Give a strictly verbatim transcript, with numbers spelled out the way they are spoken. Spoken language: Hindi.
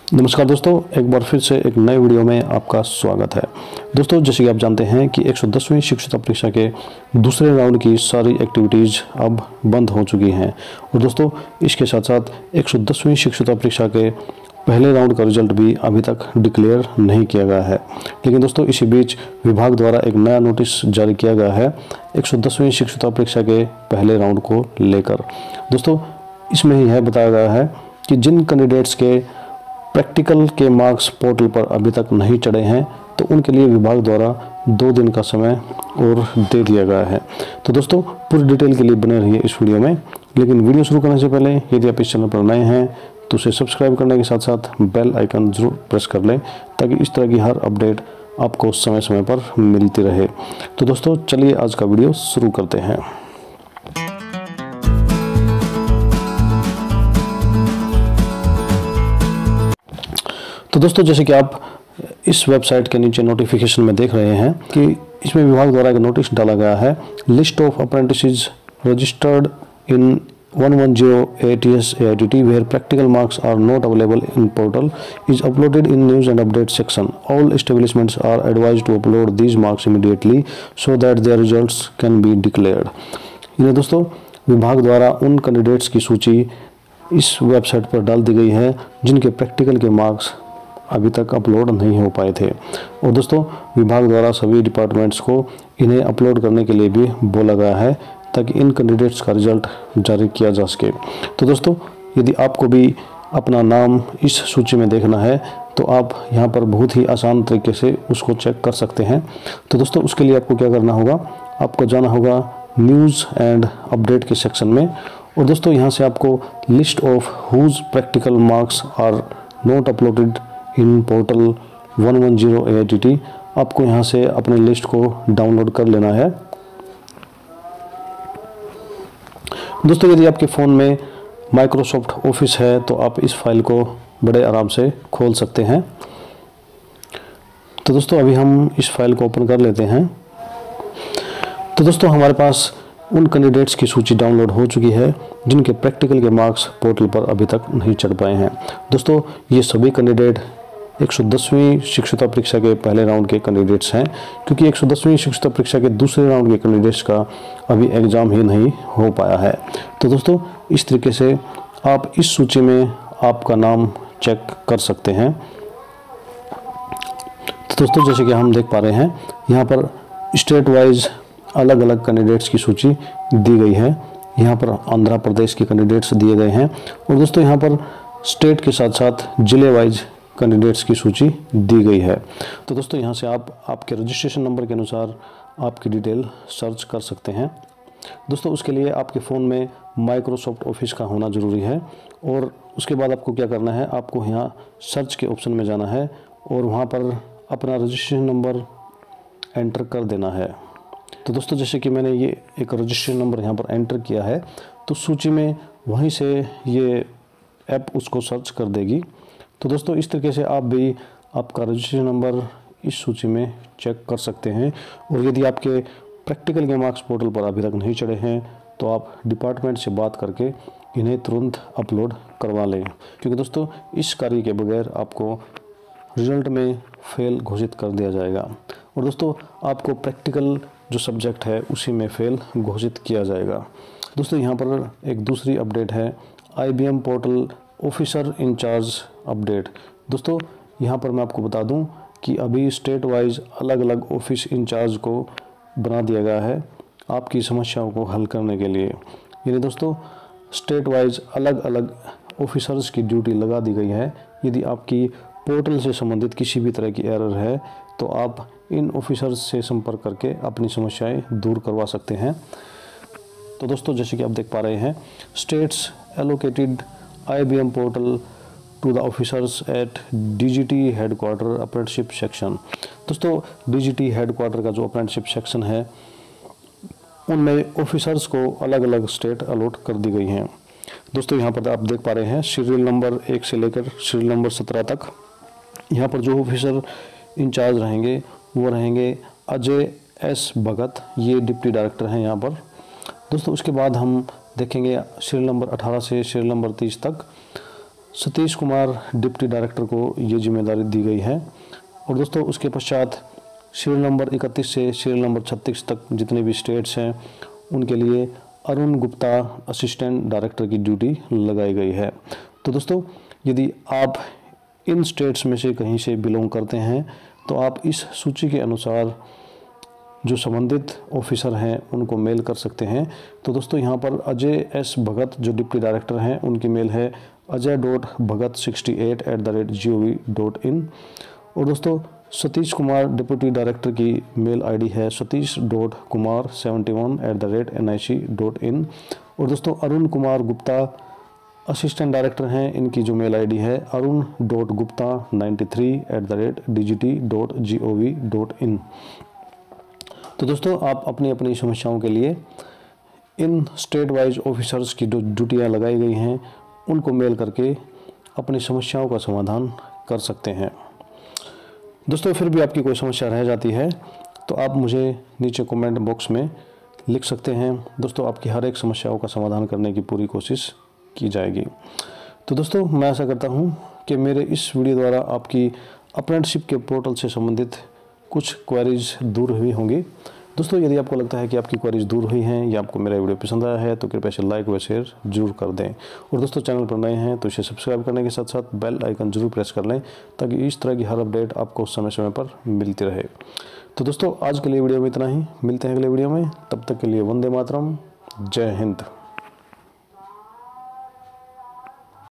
नमस्कार दोस्तों, एक बार फिर से एक नए वीडियो में आपका स्वागत है। दोस्तों, जैसे कि आप जानते हैं कि एक सौ दसवीं शिक्षकता परीक्षा के दूसरे राउंड की सारी एक्टिविटीज़ अब बंद हो चुकी हैं और दोस्तों इसके साथ साथ एक सौ दसवीं शिक्षकता परीक्षा के पहले राउंड का रिजल्ट भी अभी तक डिक्लेयर नहीं किया गया है। लेकिन दोस्तों इसी बीच विभाग द्वारा एक नया नोटिस जारी किया गया है एक सौ दसवीं शिक्षकता परीक्षा के पहले राउंड को लेकर। दोस्तों इसमें ही है बताया गया है कि जिन कैंडिडेट्स के प्रैक्टिकल के मार्क्स पोर्टल पर अभी तक नहीं चढ़े हैं तो उनके लिए विभाग द्वारा दो दिन का समय और दे दिया गया है। तो दोस्तों पूरी डिटेल के लिए बने रहिए इस वीडियो में। लेकिन वीडियो शुरू करने से पहले यदि आप इस चैनल पर नए हैं तो उसे सब्सक्राइब करने के साथ साथ बेल आइकन जरूर प्रेस कर लें ताकि इस तरह की हर अपडेट आपको समय समय पर मिलती रहे। तो दोस्तों चलिए आज का वीडियो शुरू करते हैं। तो दोस्तों जैसे कि आप इस वेबसाइट के नीचे नोटिफिकेशन में देख रहे हैं कि इसमें विभाग द्वारा एक नोटिस डाला गया है, list of apprentices registered in one ten A T S A I T T where practical marks are not available in portal is uploaded in news and update section. All establishments are advised to upload these marks immediately so that their results can be declared. ये दोस्तों विभाग द्वारा उन कैंडिडेट्स की सूची इस वेबसाइट पर डाल दी गई है जिनके प्रैक्टिकल के मार्क्स अभी तक अपलोड नहीं हो पाए थे और दोस्तों विभाग द्वारा सभी डिपार्टमेंट्स को इन्हें अपलोड करने के लिए भी बोला गया है ताकि इन कैंडिडेट्स का रिजल्ट जारी किया जा सके। तो दोस्तों यदि आपको भी अपना नाम इस सूची में देखना है तो आप यहां पर बहुत ही आसान तरीके से उसको चेक कर सकते हैं। तो दोस्तों उसके लिए आपको क्या करना होगा, आपको जाना होगा न्यूज़ एंड अपडेट के सेक्शन में और दोस्तों यहाँ से आपको list of whose practical marks are not uploaded in portal one ten A I T T आपको यहाँ से अपने लिस्ट को डाउनलोड कर लेना है। दोस्तों यदि आपके फ़ोन में माइक्रोसॉफ्ट ऑफिस है तो आप इस फाइल को बड़े आराम से खोल सकते हैं। तो दोस्तों अभी हम इस फाइल को ओपन कर लेते हैं। तो दोस्तों हमारे पास उन कैंडिडेट्स की सूची डाउनलोड हो चुकी है जिनके प्रैक्टिकल के मार्क्स पोर्टल पर अभी तक नहीं चढ़ पाए हैं। दोस्तों ये सभी कैंडिडेट एक सौ दसवीं शिक्षकता परीक्षा के पहले राउंड के कैंडिडेट्स हैं क्योंकि एक सौ दसवीं शिक्षकता परीक्षा के दूसरे राउंड के कैंडिडेट्स का अभी एग्ज़ाम ही नहीं हो पाया है। तो दोस्तों इस तरीके से आप इस सूची में आपका नाम चेक कर सकते हैं। तो दोस्तों जैसे कि हम देख पा रहे हैं यहाँ पर स्टेट वाइज अलग अलग कैंडिडेट्स की सूची दी गई है। यहाँ पर आंध्र प्रदेश के कैंडिडेट्स दिए गए हैं और दोस्तों यहाँ पर स्टेट के साथ साथ जिले वाइज कैंडिडेट्स की सूची दी गई है। तो दोस्तों यहाँ से आप आपके रजिस्ट्रेशन नंबर के अनुसार आपकी डिटेल सर्च कर सकते हैं। दोस्तों उसके लिए आपके फ़ोन में माइक्रोसॉफ्ट ऑफिस का होना ज़रूरी है और उसके बाद आपको क्या करना है, आपको यहाँ सर्च के ऑप्शन में जाना है और वहाँ पर अपना रजिस्ट्रेशन नंबर एंटर कर देना है। तो दोस्तों जैसे कि मैंने ये एक रजिस्ट्रेशन नंबर यहाँ पर एंटर किया है तो सूची में वहीं से ये ऐप उसको सर्च कर देगी। तो दोस्तों इस तरीके से आप भी आपका रजिस्ट्रेशन नंबर इस सूची में चेक कर सकते हैं और यदि आपके प्रैक्टिकल के मार्क्स पोर्टल पर अभी तक नहीं चढ़े हैं तो आप डिपार्टमेंट से बात करके इन्हें तुरंत अपलोड करवा लें क्योंकि दोस्तों इस कार्य के बगैर आपको रिजल्ट में फेल घोषित कर दिया जाएगा और दोस्तों आपको प्रैक्टिकल जो सब्जेक्ट है उसी में फेल घोषित किया जाएगा। दोस्तों यहाँ पर एक दूसरी अपडेट है, I B M portal officer incharge update. दोस्तों यहाँ पर मैं आपको बता दूं कि अभी स्टेट वाइज अलग अलग ऑफिस इंचार्ज को बना दिया गया है आपकी समस्याओं को हल करने के लिए। यानी दोस्तों स्टेट वाइज अलग अलग ऑफिसर्स की ड्यूटी लगा दी गई है। यदि आपकी पोर्टल से संबंधित किसी भी तरह की एरर है तो आप इन ऑफिसर्स से संपर्क करके अपनी समस्याएं दूर करवा सकते हैं। तो दोस्तों जैसे कि आप देख पा रहे हैं, states allocated I B M portal to the officers at D G T headquarter apprenticeship section. दोस्तों डी जी टी हेडक्वार्टर का जो अप्रेंटिसशिप सेक्शन है उनमें ऑफिसर्स को अलग अलग स्टेट अलॉट कर दी गई हैं। दोस्तों यहाँ पर आप देख पा रहे हैं सीरियल नंबर एक से लेकर सीरियल नंबर सत्रह तक यहाँ पर जो ऑफिसर इंचार्ज रहेंगे वो रहेंगे अजय एस भगत, ये डिप्टी डायरेक्टर हैं यहाँ पर। दोस्तों उसके बाद हम देखेंगे सीरियल नंबर अठारह से सीरियल नंबर तीस तक सतीश कुमार डिप्टी डायरेक्टर को ये जिम्मेदारी दी गई है। और दोस्तों उसके पश्चात सीरियल नंबर इकतीस से सीरियल नंबर छत्तीस तक जितने भी स्टेट्स हैं उनके लिए अरुण गुप्ता असिस्टेंट डायरेक्टर की ड्यूटी लगाई गई है। तो दोस्तों यदि आप इन स्टेट्स में से कहीं से बिलोंग करते हैं तो आप इस सूची के अनुसार जो संबंधित ऑफिसर हैं उनको मेल कर सकते हैं। तो दोस्तों यहाँ पर अजय एस भगत जो डिप्टी डायरेक्टर हैं उनकी मेल है Ajay dot Bhagat sixty eight at the rate G O V dot in. और दोस्तों सतीश कुमार डिप्टी डायरेक्टर की मेल आईडी है Satish dot Kumar seventy one at the rate N I C dot in. और दोस्तों अरुण कुमार गुप्ता असिस्टेंट डायरेक्टर हैं, इनकी जो मेल आईडी है Arun dot Gupta ninety three at the rate D G T dot G O V dot इन। तो दोस्तों आप अपनी अपनी समस्याओं के लिए इन स्टेट वाइज ऑफिसर्स की जो ड्यूटियाँ लगाई गई हैं उनको मेल करके अपनी समस्याओं का समाधान कर सकते हैं। दोस्तों फिर भी आपकी कोई समस्या रह जाती है तो आप मुझे नीचे कमेंट बॉक्स में लिख सकते हैं। दोस्तों आपकी हर एक समस्याओं का समाधान करने की पूरी कोशिश की जाएगी। तो दोस्तों मैं आशा करता हूं कि मेरे इस वीडियो द्वारा आपकी अप्रेंटिसशिप के पोर्टल से संबंधित कुछ क्वेरीज दूर हुई होंगी। दोस्तों यदि आपको लगता है कि आपकी क्वेरीज दूर हुई हैं या आपको मेरा वीडियो पसंद आया है तो कृपया से लाइक व शेयर जरूर कर दें। और दोस्तों चैनल पर नए हैं तो इसे सब्सक्राइब करने के साथ साथ बेल आइकन जरूर प्रेस कर लें ताकि इस तरह की हर अपडेट आपको समय समय पर मिलती रहे। तो दोस्तों आज के लिए वीडियो में इतना ही, मिलते हैं अगले वीडियो में, तब तक के लिए वंदे मातरम, जय हिंद।